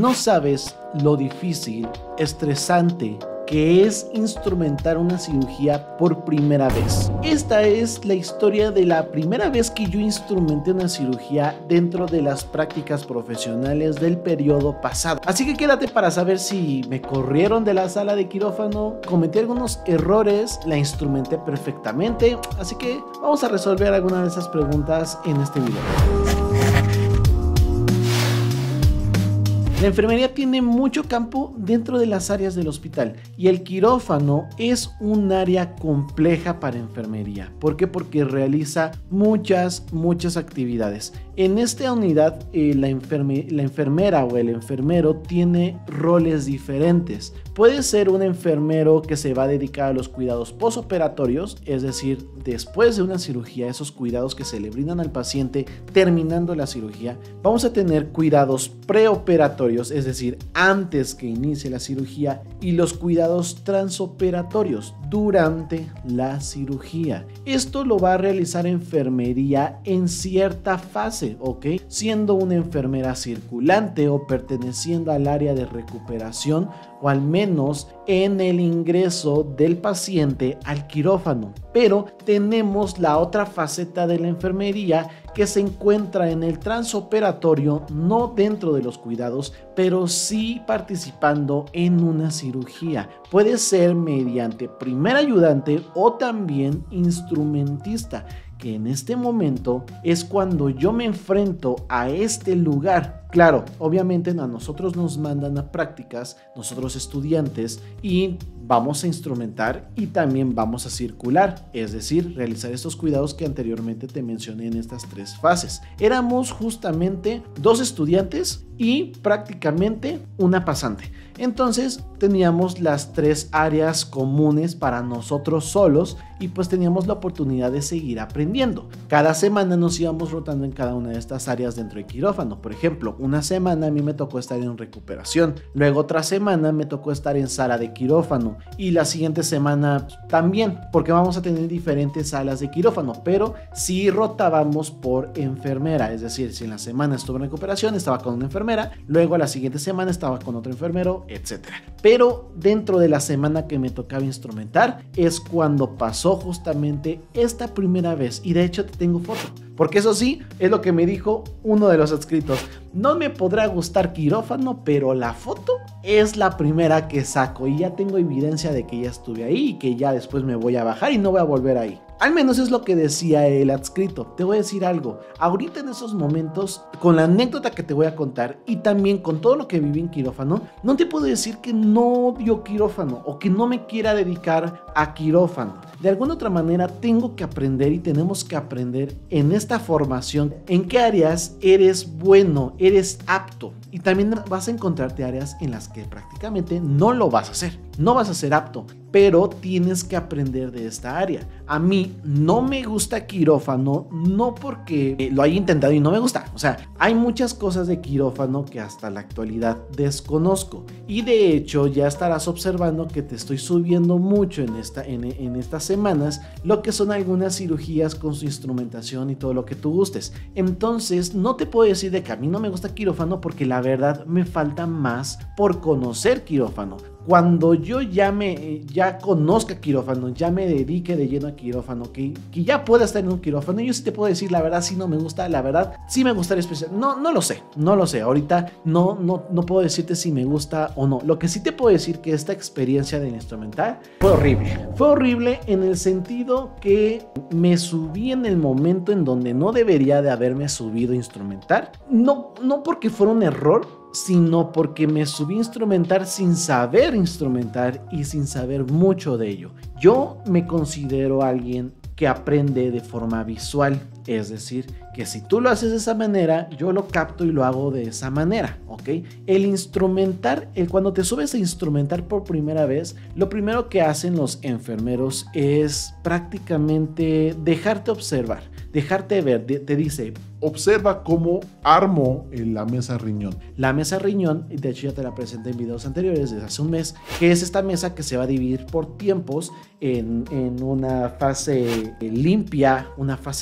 No sabes lo difícil, estresante que es instrumentar una cirugía por primera vez. Esta es la historia de la primera vez que yo instrumenté una cirugía dentro de las prácticas profesionales del periodo pasado. Así que quédate para saber si me corrieron de la sala de quirófano, cometí algunos errores, la instrumenté perfectamente. Así que vamos a resolver algunas de esas preguntas en este video. La enfermería tiene mucho campo dentro de las áreas del hospital y el quirófano es un área compleja para enfermería. ¿Por qué? Porque realiza muchas actividades. En esta unidad la enfermera o el enfermero tiene roles diferentes. Puede ser un enfermero que se va a dedicar a los cuidados postoperatorios, es decir, después de una cirugía, esos cuidados que se le brindan al paciente terminando la cirugía. Vamos a tener cuidados preoperatorios, es decir, antes que inicie la cirugía, y los cuidados transoperatorios durante la cirugía. Esto lo va a realizar enfermería en cierta fase, ¿ok? Siendo una enfermera circulante o perteneciendo al área de recuperación, o al menos en el ingreso del paciente al quirófano. Pero tenemos la otra faceta de la enfermería que se encuentra en el transoperatorio, no dentro de los cuidados, pero sí participando en una cirugía. Puede ser mediante primer ayudante o también instrumentista, que en este momento es cuando yo me enfrento a este lugar. Claro, obviamente a nosotros nos mandan a prácticas, nosotros estudiantes, y vamos a instrumentar y también vamos a circular, es decir, realizar estos cuidados que anteriormente te mencioné en estas tres fases. Éramos justamente 2 estudiantes y prácticamente una pasante. Entonces teníamos las 3 áreas comunes para nosotros solos y pues teníamos la oportunidad de seguir aprendiendo. Cada semana nos íbamos rotando en cada una de estas áreas dentro del quirófano. Por ejemplo, una semana a mí me tocó estar en recuperación, luego otra semana me tocó estar en sala de quirófano y la siguiente semana también, porque vamos a tener diferentes salas de quirófano, pero sí rotábamos por enfermera, es decir, si en la semana estuve en recuperación estaba con una enfermera, luego a la siguiente semana estaba con otro enfermero, etcétera. Pero dentro de la semana que me tocaba instrumentar es cuando pasó justamente esta primera vez, y de hecho te tengo foto, porque eso sí es lo que me dijo uno de los adscritos: no me podrá gustar quirófano, pero la foto es la primera que saco y ya tengo evidencia de que ya estuve ahí y que ya después me voy a bajar y no voy a volver ahí. Al menos es lo que decía el adscrito. Te voy a decir algo, ahorita en esos momentos, con la anécdota que te voy a contar y también con todo lo que viví en quirófano, no te puedo decir que no dio quirófano o que no me quiera dedicar a quirófano. De alguna otra manera tengo que aprender y tenemos que aprender en esta formación en qué áreas eres bueno, eres apto, y también vas a encontrarte áreas en las que prácticamente no lo vas a hacer, no vas a ser apto, pero tienes que aprender de esta área. A mí no me gusta quirófano, no porque lo haya intentado y no me gusta, o sea, hay muchas cosas de quirófano que hasta la actualidad desconozco, y de hecho ya estarás observando que te estoy subiendo mucho en estas semanas lo que son algunas cirugías con su instrumentación y todo lo que tú gustes. Entonces no te puedo decir de que a mí no me gusta quirófano, porque la verdad me falta más por conocer quirófano. Cuando yo ya conozca quirófano, ya me dedique de lleno a quirófano, que ya pueda estar en un quirófano, yo sí te puedo decir la verdad, sí no me gusta, la verdad sí me gustaría especial. No lo sé, ahorita no puedo decirte si me gusta o no. Lo que sí te puedo decir que esta experiencia del instrumental fue horrible en el sentido que me subí en el momento en donde no debería de haberme subido a instrumentar, no porque fuera un error, sino porque me subí a instrumentar sin saber instrumentar y sin saber mucho de ello. Yo me considero alguien que aprende de forma visual, es decir, que si tú lo haces de esa manera, yo lo capto y lo hago de esa manera, ¿ok? El instrumentar, cuando te subes a instrumentar por primera vez, lo primero que hacen los enfermeros es prácticamente dejarte observar, dejarte ver. Te dice: observa cómo armo la mesa riñón. La mesa riñón, de hecho ya te la presenté en videos anteriores desde hace un mes, que es esta mesa que se va a dividir por tiempos en una fase limpia, una fase de líquido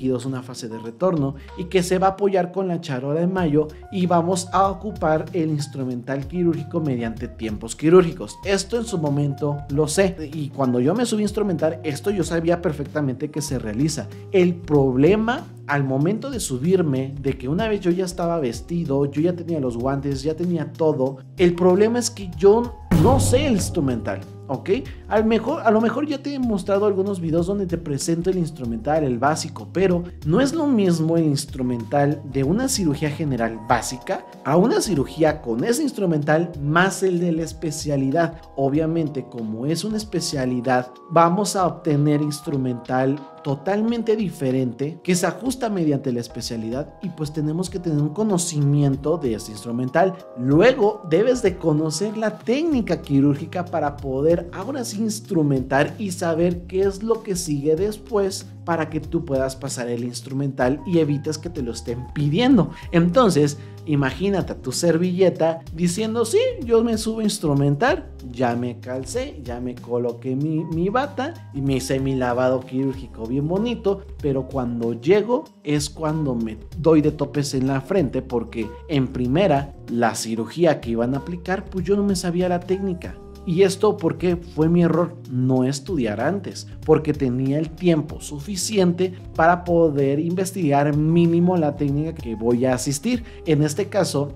tejidos una fase de retorno y que se va a apoyar con la charola de Mayo y vamos a ocupar el instrumental quirúrgico mediante tiempos quirúrgicos. Esto en su momento lo sé y cuando yo me subí a instrumentar esto yo sabía perfectamente que se realiza. El problema al momento de subirme, de que una vez yo ya estaba vestido, yo ya tenía los guantes, ya tenía todo, el problema es que yo no sé el instrumental, ¿ok? A lo mejor ya te he mostrado algunos videos donde te presento el instrumental, el básico, pero no es lo mismo el instrumental de una cirugía general básica a una cirugía con ese instrumental más el de la especialidad. Obviamente, como es una especialidad, vamos a obtener instrumental totalmente diferente que se ajusta mediante la especialidad y pues tenemos que tener un conocimiento de este instrumental. Luego debes de conocer la técnica quirúrgica para poder ahora sí instrumentar y saber qué es lo que sigue después para que tú puedas pasar el instrumental y evites que te lo estén pidiendo. Entonces imagínate a tu servilleta diciendo: sí, yo me subo a instrumentar, ya me calcé, ya me coloqué mi bata y me hice mi lavado quirúrgico bien bonito, pero cuando llego es cuando me doy de topes en la frente porque en primera la cirugía que iban a aplicar pues yo no me sabía la técnica. Y esto porque fue mi error no estudiar antes, porque tenía el tiempo suficiente para poder investigar mínimo la técnica que voy a asistir. En este caso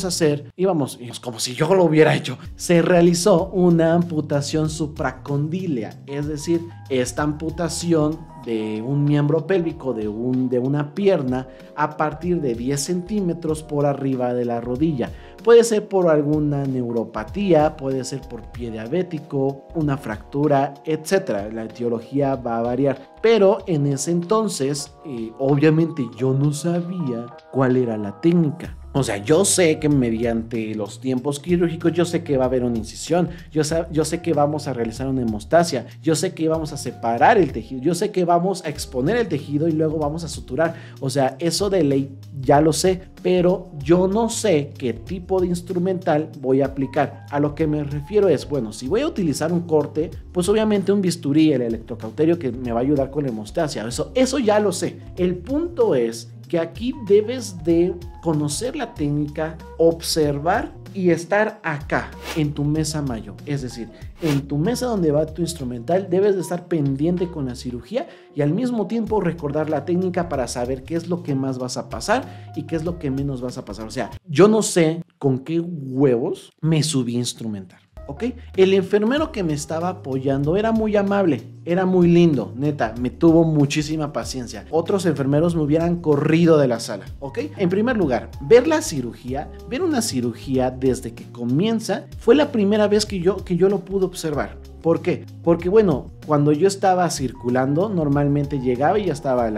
es como si yo lo hubiera hecho. Se realizó una amputación supracondílea, es decir, esta amputación de un miembro pélvico de una pierna a partir de 10 centímetros por arriba de la rodilla. Puede ser por alguna neuropatía, puede ser por pie diabético, una fractura, etc. La etiología va a variar. Pero en ese entonces, obviamente yo no sabía cuál era la técnica. O sea, yo sé que mediante los tiempos quirúrgicos, yo sé que va a haber una incisión, yo sé que vamos a realizar una hemostasia, yo sé que vamos a separar el tejido, yo sé que vamos a exponer el tejido y luego vamos a suturar. O sea, eso de ley ya lo sé, pero yo no sé qué tipo de instrumental voy a aplicar. A lo que me refiero es, bueno, si voy a utilizar un corte, pues obviamente un bisturí, el electrocauterio que me va a ayudar con la hemostasia, eso ya lo sé. El punto es que aquí debes de conocer la técnica, observar y estar acá en tu mesa Mayo, es decir, en tu mesa donde va tu instrumental debes de estar pendiente con la cirugía y al mismo tiempo recordar la técnica para saber qué es lo que más vas a pasar y qué es lo que menos vas a pasar. O sea, yo no sé con qué huevos me subí a instrumentar. ¿Ok? El enfermero que me estaba apoyando era muy amable, era muy lindo, neta, me tuvo muchísima paciencia. Otros enfermeros me hubieran corrido de la sala, ¿ok? En primer lugar, ver una cirugía desde que comienza fue la primera vez que yo lo pude observar. ¿Por qué? Porque bueno, cuando yo estaba circulando, normalmente llegaba y ya estaba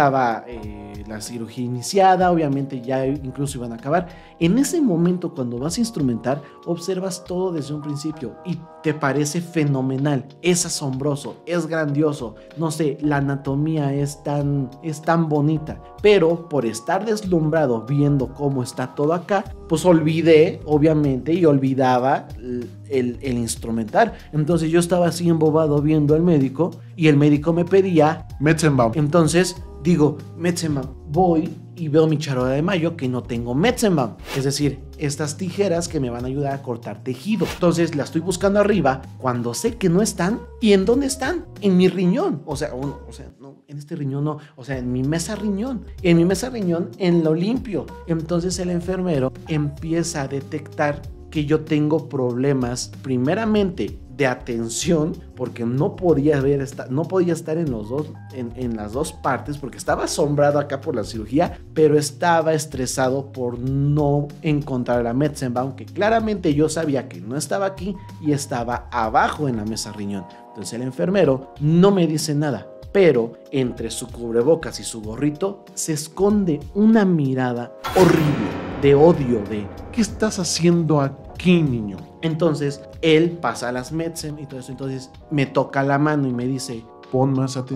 la cirugía iniciada, obviamente ya incluso iban a acabar. En ese momento, cuando vas a instrumentar, observas todo desde un principio y te parece fenomenal, es asombroso, es grandioso, no sé, la anatomía es tan bonita, pero por estar deslumbrado viendo cómo está todo acá, pues olvidé, obviamente, y olvidaba el instrumentar. Entonces yo estaba así embobado viendo al médico y el médico me pedía Metzenbaum. Entonces digo, Metzenbaum, voy y veo mi charola de Mayo que no tengo Metzenbaum, es decir, estas tijeras que me van a ayudar a cortar tejido. Entonces la estoy buscando arriba cuando sé que no están. ¿Y en dónde están? En mi riñón. No, en este riñón no, en mi mesa riñón. En mi mesa riñón, en lo limpio. Entonces el enfermero empieza a detectar que yo tengo problemas, primeramente de atención, porque no podía estar en las dos partes, porque estaba asombrado acá por la cirugía, pero estaba estresado por no encontrar la Metzenbaum, que claramente yo sabía que no estaba aquí y estaba abajo en la mesa riñón. Entonces el enfermero no me dice nada, pero entre su cubrebocas y su gorrito se esconde una mirada horrible, de odio, de ¿qué estás haciendo aquí, niño? Entonces él pasa las Metzen y todo eso. Entonces me toca la mano y me dice: pon más atención.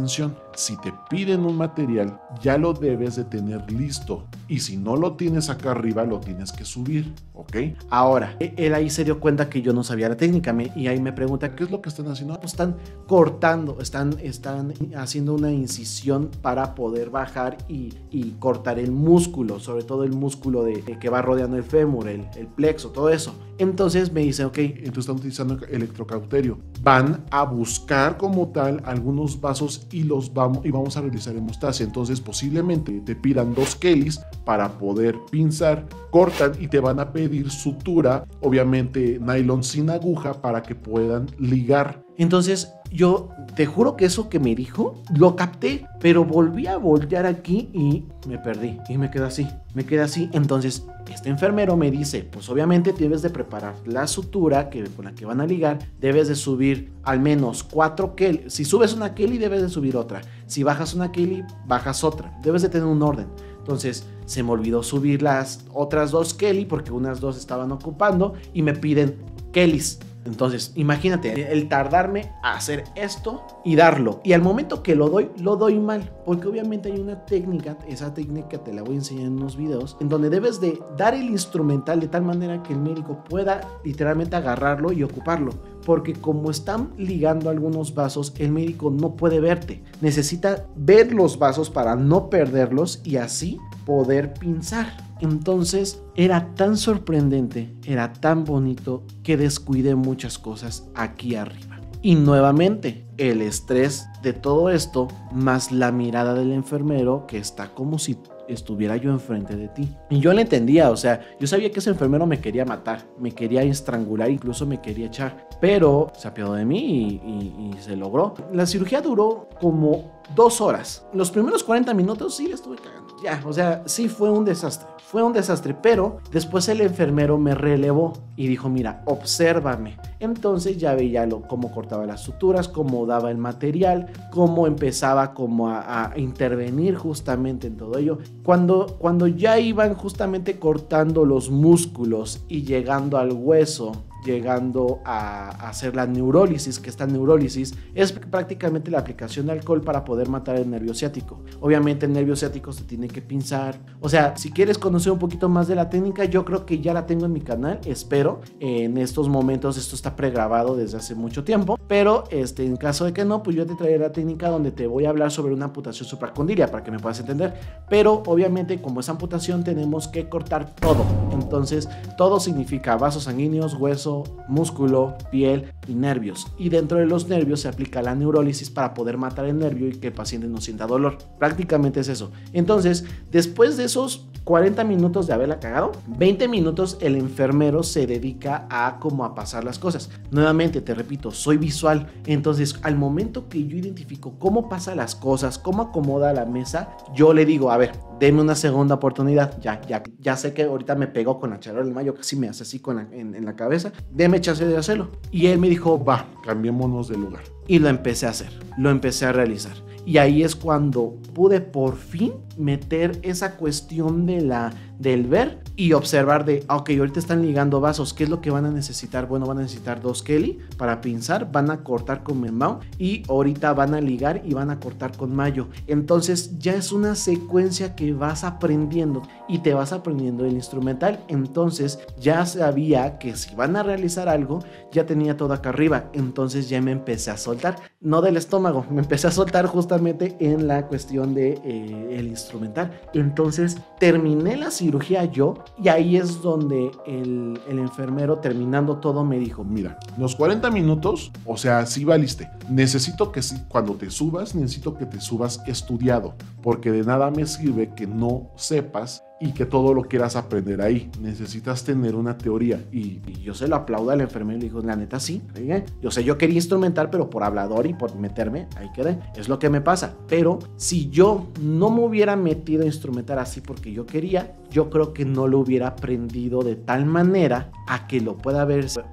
si te piden un material, ya lo debes de tener listo. Y si no lo tienes acá arriba, lo tienes que subir, ¿ok? Ahora, él ahí se dio cuenta que yo no sabía la técnica y ahí me pregunta, ¿Qué es lo que están haciendo? pues están cortando, están haciendo una incisión para poder bajar y cortar el músculo, sobre todo el músculo que va rodeando el fémur, el plexo, todo eso. Entonces me dice, ok. Entonces están utilizando electrocauterio. Van a buscar como tal algunos vasos y vamos a realizar hemostasia. Entonces posiblemente te pidan 2 Kellys para poder pinzar, cortan y te van a pedir sutura, obviamente nylon sin aguja para que puedan ligar. Entonces yo te juro que eso que me dijo lo capté, pero volví a voltear aquí y me perdí y me quedé así. Entonces este enfermero me dice, pues obviamente debes de preparar la sutura con la que van a ligar, debes de subir al menos 4 Kelly. Si subes una Kelly debes de subir otra, si bajas una Kelly bajas otra, debes de tener un orden. Entonces se me olvidó subir las otras 2 Kelly porque unas 2 estaban ocupando y me piden Kellys. Entonces, imagínate el tardarme a hacer esto y darlo. Y al momento que lo doy mal. Porque obviamente hay una técnica, esa técnica te la voy a enseñar en unos videos, en donde debes de dar el instrumental de tal manera que el médico pueda literalmente agarrarlo y ocuparlo. Porque como están ligando algunos vasos, el médico no puede verte. Necesita ver los vasos para no perderlos y así poder pinzar. Entonces era tan sorprendente, era tan bonito que descuidé muchas cosas aquí arriba. Y nuevamente, el estrés de todo esto, más la mirada del enfermero que está como si estuviera yo enfrente de ti. Y yo le entendía, o sea, yo sabía que ese enfermero me quería matar, me quería estrangular, incluso me quería echar, pero se apiadó de mí y se logró. La cirugía duró como 2 horas. Los primeros 40 minutos sí le estuve cagando. Ya, o sea, sí fue un desastre, pero después el enfermero me relevó y dijo, mira, obsérvame. Entonces ya veía cómo cortaba las suturas, cómo daba el material, cómo empezaba como a intervenir justamente en todo ello. Cuando ya iban justamente cortando los músculos y llegando al hueso, llegando a hacer la neurólisis, que esta neurólisis es prácticamente la aplicación de alcohol para poder matar el nervio ciático. Obviamente el nervio ciático se tiene que pinzar. O sea, si quieres conocer un poquito más de la técnica, yo creo que ya la tengo en mi canal, espero. En estos momentos esto está pregrabado desde hace mucho tiempo, pero en caso de que no, pues yo te traeré la técnica donde te voy a hablar sobre una amputación supracondílea para que me puedas entender. Pero obviamente como es amputación tenemos que cortar todo. Entonces todo significa vasos sanguíneos, hueso, músculo, piel y nervios. Y dentro de los nervios se aplica la neurólisis para poder matar el nervio y que el paciente no sienta dolor. Prácticamente es eso. Entonces, después de esos 40 minutos de haberla cagado, 20 minutos el enfermero se dedica a pasar las cosas. Nuevamente, te repito, soy visual. Entonces, al momento que yo identifico cómo pasa las cosas, cómo acomoda la mesa, yo le digo, a ver, deme una segunda oportunidad. Ya sé que ahorita me pegó con la charola del mayo, casi me hace así en la cabeza. Deme chance de hacerlo. Y él me dijo, va, cambiémonos de lugar. Y lo empecé a hacer, lo empecé a realizar. Y ahí es cuando pude por fin meter esa cuestión del ver y observar ok, ahorita están ligando vasos, ¿qué es lo que van a necesitar? Bueno, van a necesitar 2 Kelly para pinzar, van a cortar con Memao y ahorita van a ligar y van a cortar con Mayo. Entonces ya es una secuencia que vas aprendiendo y te vas aprendiendo el instrumental. Entonces ya sabía que si van a realizar algo, ya tenía todo acá arriba. Entonces ya me empecé a soltar, no del estómago, me empecé a soltar justamente en la cuestión de el instrumental. Entonces terminé la cirugía yo y ahí es donde el enfermero, terminando todo, me dijo, mira, los 40 minutos, o sea, sí valiste. Necesito que cuando te subas, necesito que te subas estudiado, porque de nada me sirve que no sepas y que todo lo quieras aprender ahí. Necesitas tener una teoría. Y yo se lo aplaudo al enfermero y le digo, la neta sí. Yo quería instrumentar, pero por hablador y por meterme, ahí quedé. Es lo que me pasa. Pero si yo no me hubiera metido a instrumentar así porque yo quería, yo creo que no lo hubiera aprendido de tal manera a que lo pueda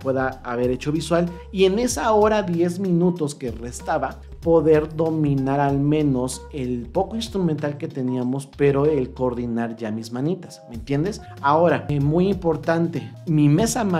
haber hecho visual. Y en esa hora, 10 minutos que restaba, poder dominar al menos el poco instrumental que teníamos, pero el coordinar ya mis manitas, ¿me entiendes? Ahora, muy importante, mi mesa Mayo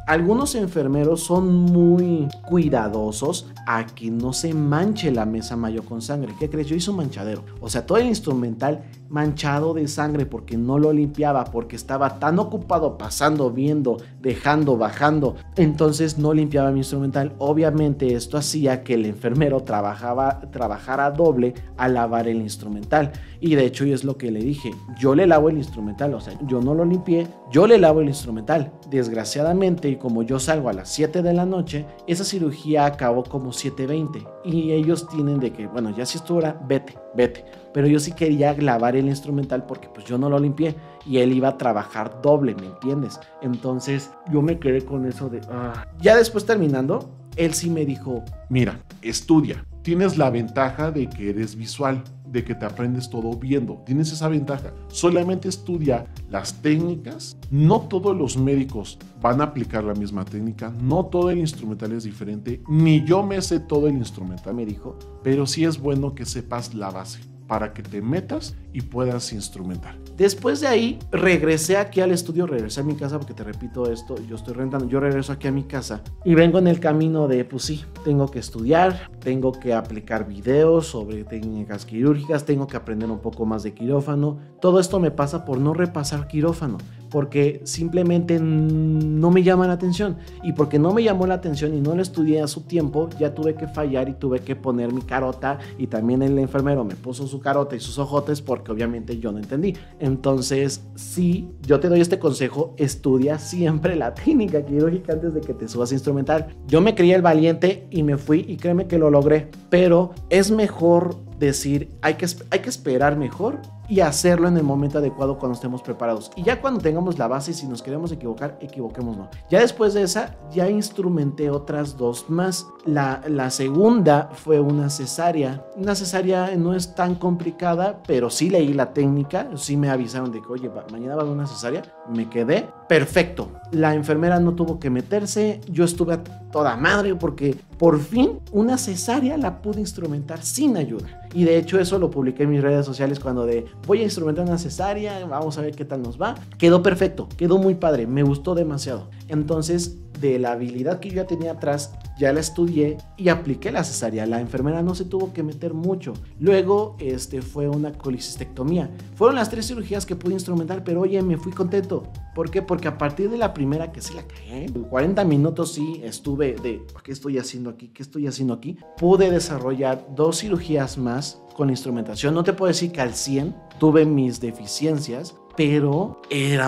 algunos enfermeros son muy cuidadosos a que no se manche la mesa mayor con sangre. ¿Qué crees? Yo hice un manchadero. O sea, todo el instrumental manchado de sangre porque no lo limpiaba, porque estaba tan ocupado pasando, viendo, dejando, bajando. Entonces no limpiaba mi instrumental. Obviamente esto hacía que el enfermero trabajara doble al lavar el instrumental. Y de hecho es lo que le dije, yo le lavo el instrumental, o sea, yo no lo limpié, yo le lavo el instrumental. Desgraciadamente, y como yo salgo a las 7 de la noche, esa cirugía acabó como 7:20 y ellos tienen de que, bueno, ya si es tu hora, vete. Pero yo sí quería lavar el instrumental porque pues yo no lo limpié y él iba a trabajar doble, ¿me entiendes? Entonces yo me quedé con eso de... Ya después terminando, él sí me dijo, mira, estudia, tienes la ventaja de que eres visual, de que te aprendes todo viendo, tienes esa ventaja, solamente estudia las técnicas. No todos los médicos van a aplicar la misma técnica, no todo el instrumental es diferente, ni yo me sé todo el instrumental, me dijo, pero sí es bueno que sepas la base para que te metas y puedas instrumentar. Después de ahí regresé aquí al estudio, regresé a mi casa porque te repito esto, yo estoy rentando, yo regreso aquí a mi casa y vengo en el camino de pues sí, tengo que estudiar, tengo que aplicar videos sobre técnicas quirúrgicas, tengo que aprender un poco más de quirófano. Todo esto me pasa por no repasar quirófano, porque simplemente no me llama la atención, y porque no me llamó la atención y no lo estudié a su tiempo, ya tuve que fallar y tuve que poner mi carota, y también el enfermero me puso su carota y sus ojotes porque obviamente yo no entendí. Entonces sí, yo te doy este consejo, estudia siempre la técnica quirúrgica antes de que te subas a instrumental. Yo me creí el valiente y me fui y créeme que lo logré, pero es mejor decir, hay que esperar mejor y hacerlo en el momento adecuado cuando estemos preparados. Y ya cuando tengamos la base, si nos queremos equivocar, equivoquémonos. Ya después de esa, ya instrumenté otras 2 más. La segunda fue una cesárea. Una cesárea no es tan complicada, pero sí leí la técnica, sí me avisaron de que, oye, mañana va a haber una cesárea. Me quedé perfecto. La enfermera no tuvo que meterse, yo estuve a toda madre porque por fin una cesárea la pude instrumentar sin ayuda. Y de hecho eso lo publiqué en mis redes sociales cuando voy a instrumentar una cesárea, vamos a ver qué tal nos va. Quedó perfecto, quedó muy padre, me gustó demasiado. Entonces, de la habilidad que yo ya tenía atrás, ya la estudié y apliqué la cesárea. La enfermera no se tuvo que meter mucho. Luego fue una colicistectomía. Fueron las 3 cirugías que pude instrumentar, pero oye, me fui contento. ¿Por qué? Porque a partir de la primera que sí la cagué, 40 minutos sí estuve de ¿qué estoy haciendo aquí? ¿Qué estoy haciendo aquí? Pude desarrollar 2 cirugías más con instrumentación. No te puedo decir que al 100, tuve mis deficiencias, pero era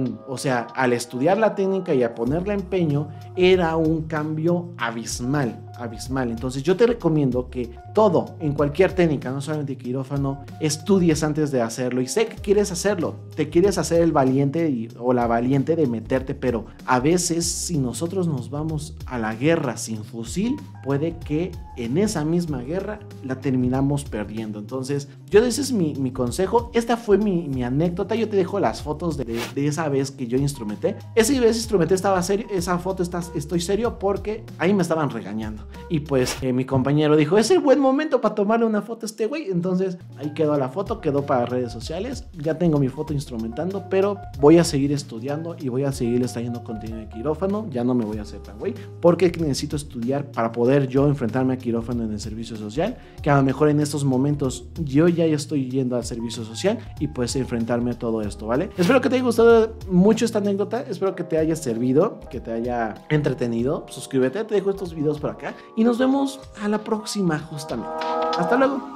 al estudiar la técnica y a ponerle empeño, era un cambio abismal. Entonces yo te recomiendo que todo, en cualquier técnica, no solamente quirófano, estudies antes de hacerlo. Y sé que quieres hacerlo, te quieres hacer el valiente o la valiente de meterte, pero a veces si nosotros nos vamos a la guerra sin fusil, puede que en esa misma guerra la terminamos perdiendo. Entonces ese es mi consejo. Esta fue mi anécdota. Yo te dejo las fotos de esa vez que yo instrumenté. Esa vez instrumenté, estaba serio. Esa foto estoy serio porque ahí me estaban regañando. Y pues mi compañero dijo, es el buen momento para tomarle una foto a este güey. Entonces ahí quedó la foto, quedó para redes sociales. Ya tengo mi foto instrumentando, pero voy a seguir estudiando y voy a seguirles trayendo contenido de quirófano. Ya no me voy a hacer tan güey, porque necesito estudiar para poder yo enfrentarme a quirófano en el servicio social, que a lo mejor en estos momentos yo ya estoy yendo al servicio social y pues enfrentarme a todo esto, ¿vale? Espero que te haya gustado mucho esta anécdota, espero que te haya servido, que te haya entretenido. Suscríbete, te dejo estos videos por acá y nos vemos a la próxima justamente. Hasta luego.